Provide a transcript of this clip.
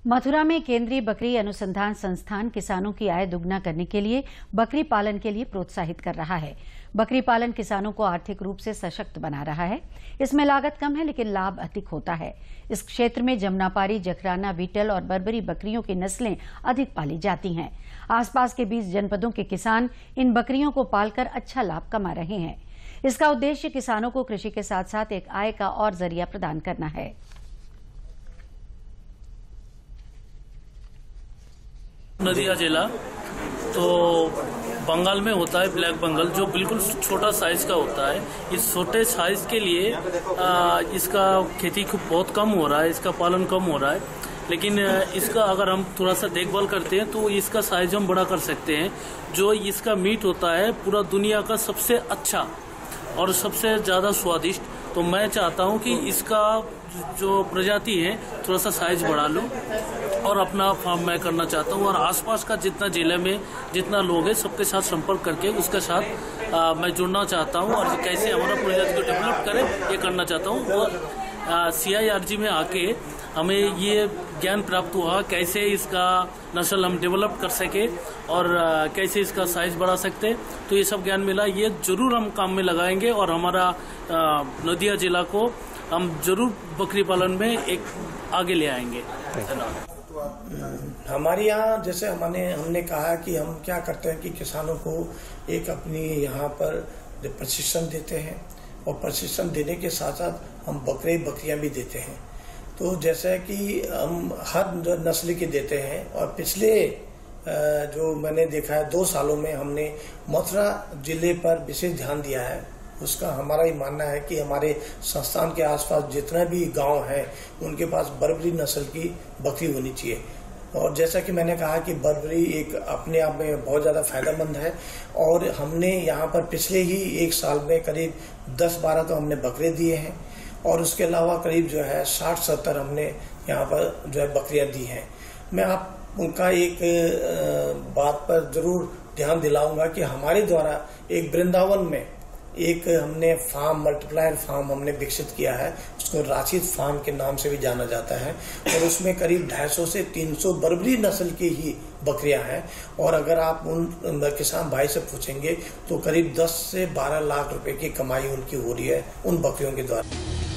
मथुरा में केंद्रीय बकरी अनुसंधान संस्थान किसानों की आय दुगना करने के लिए बकरी पालन के लिए प्रोत्साहित कर रहा है। बकरी पालन किसानों को आर्थिक रूप से सशक्त बना रहा है। इसमें लागत कम है लेकिन लाभ अधिक होता है। इस क्षेत्र में जमुनापारी, जखराना, बीटल और बर्बरी बकरियों की नस्लें अधिक पाली जाती हैं। आसपास के 20 जनपदों के किसान इन बकरियों को पालकर अच्छा लाभ कमा रहे हैं। इसका उद्देश्य किसानों को कृषि के साथ साथ एक आय का और जरिया प्रदान करना है। नदिया जिला तो बंगाल में होता है ब्लैक बंगाल, जो बिल्कुल छोटा साइज का होता है। इस छोटे साइज के लिए इसका खेती बहुत कम हो रहा है, इसका पालन कम हो रहा है। लेकिन इसका अगर हम थोड़ा सा देखभाल करते हैं तो इसका साइज हम बड़ा कर सकते हैं। जो इसका मीट होता है पूरा दुनिया का सबसे अच्छा और सबसे ज्यादा स्वादिष्ट। तो मैं चाहता हूं कि इसका जो प्रजाति है थोड़ा सा साइज बढ़ा लूं और अपना फार्म मैं करना चाहता हूं। और आसपास का जितना जिले में जितना लोग है सबके साथ संपर्क करके उसके साथ मैं जुड़ना चाहता हूं और कैसे हमारा प्रजाति को डेवलप करें ये करना चाहता हूं। और CIRG में आके हमें ये ज्ञान प्राप्त हुआ कैसे इसका नस्ल हम डेवलप कर सके और कैसे इसका साइज बढ़ा सकते। तो ये सब ज्ञान मिला, ये जरूर हम काम में लगाएंगे और हमारा नदिया जिला को हम जरूर बकरी पालन में एक आगे ले आएंगे। हमारे यहाँ जैसे हमने कहा कि हम क्या करते हैं कि किसानों को एक अपनी यहाँ पर प्रशिक्षण देते हैं और प्रशिक्षण देने के साथ साथ हम बकरियां भी देते हैं। तो जैसे कि हम हर नस्ल की देते हैं और पिछले जो मैंने देखा है 2 सालों में हमने मथुरा जिले पर विशेष ध्यान दिया है। उसका हमारा ही मानना है कि हमारे संस्थान के आसपास जितना भी गांव हैं उनके पास बर्बरी नस्ल की बकरी होनी चाहिए। और जैसा कि मैंने कहा कि बर्बरी एक अपने आप में बहुत ज़्यादा फायदेमंद है और हमने यहाँ पर पिछले ही 1 साल में करीब 10-12 तो हमने बकरे दिए हैं और उसके अलावा करीब जो है 60-70 हमने यहाँ पर जो है बकरियां दी हैं। मैं आप उनका एक बात पर जरूर ध्यान दिलाऊंगा कि हमारे द्वारा एक वृंदावन में एक हमने फार्म मल्टीप्लायर फार्म हमने विकसित किया है, उसको राशिद फार्म के नाम से भी जाना जाता है। और उसमें करीब 250 से 300 बर्बरी नस्ल की ही बकरियां हैं। और अगर आप उन किसान भाई से पूछेंगे तो करीब 10 से 12 लाख रुपए की कमाई उनकी हो रही है उन बकरियों के द्वारा।